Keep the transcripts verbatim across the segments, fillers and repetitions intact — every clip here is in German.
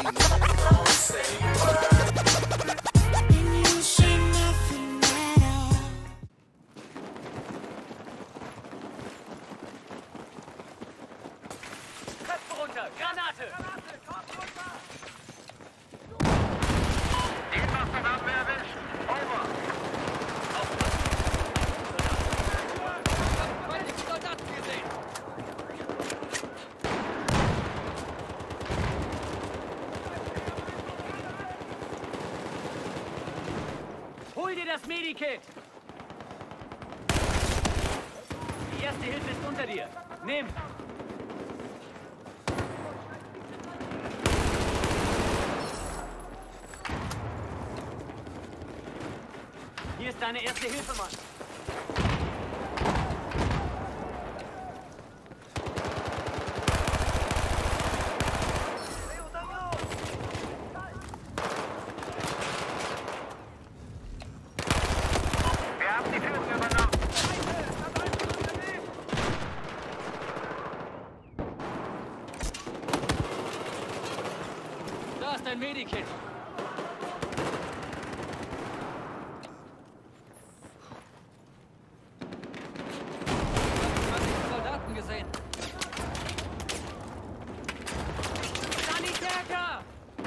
Hol dir das Medikit! Die erste Hilfe ist unter dir. Nimm! Hier ist deine erste Hilfe, Mann. Da ist dein Medikit. Soldaten gesehen. Sanitäter!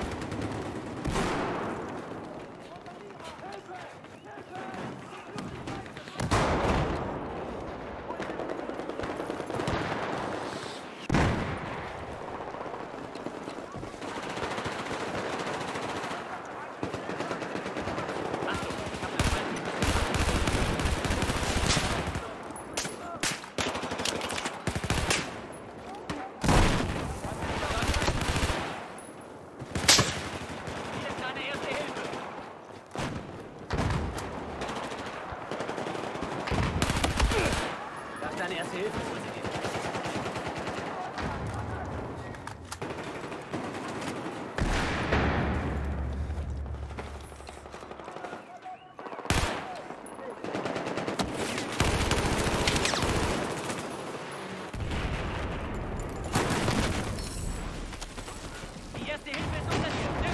Deine erste Hilfe, hol sie dir. Die erste Hilfe ist unter dir. Nimm.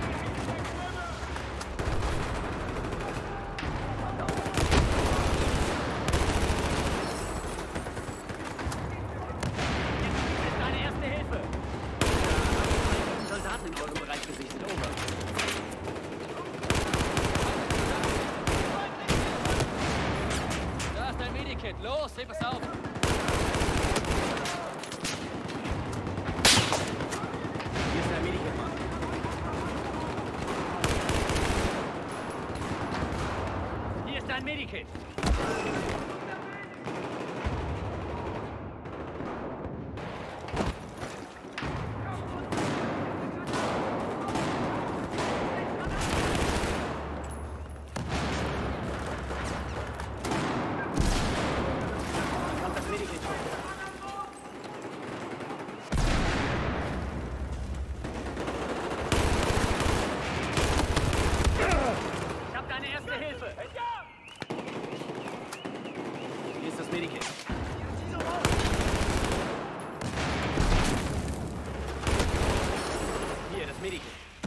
Soldaten im Bereich gesichtet. Over. Da ist dein Medikit. Los, heb es auf. Hier ist dein Medikit, Mann. Hier ist dein Medikit. Hier ist das Medikit. Hier, das Medikit.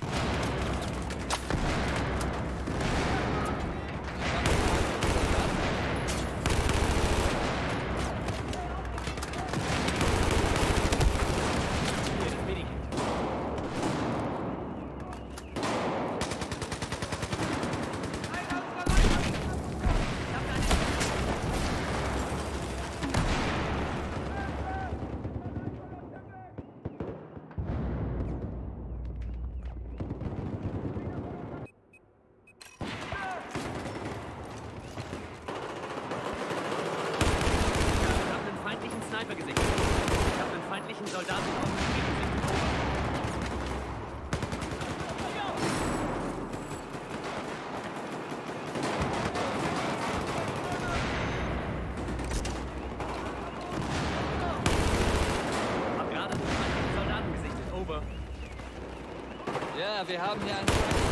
Sniper gesehen. Ich habe einen feindlichen Soldaten auf dem Weg Hab gerade einen feindlichen Soldaten gesichtet. Over. Ja, wir haben hier einen